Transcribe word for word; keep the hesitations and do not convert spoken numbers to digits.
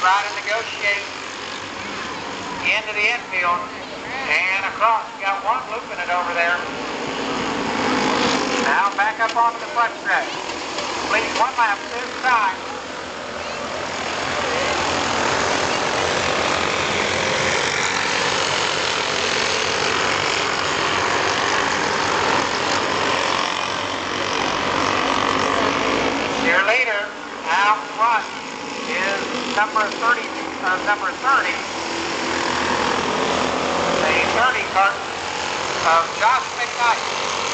try to negotiate into the infield and across. Got one looping it over there. Now back up onto the front stretch. Completing one lap this time. Your leader out front is number thirty, uh, number thirty. The thirty cart of Josh McKnight.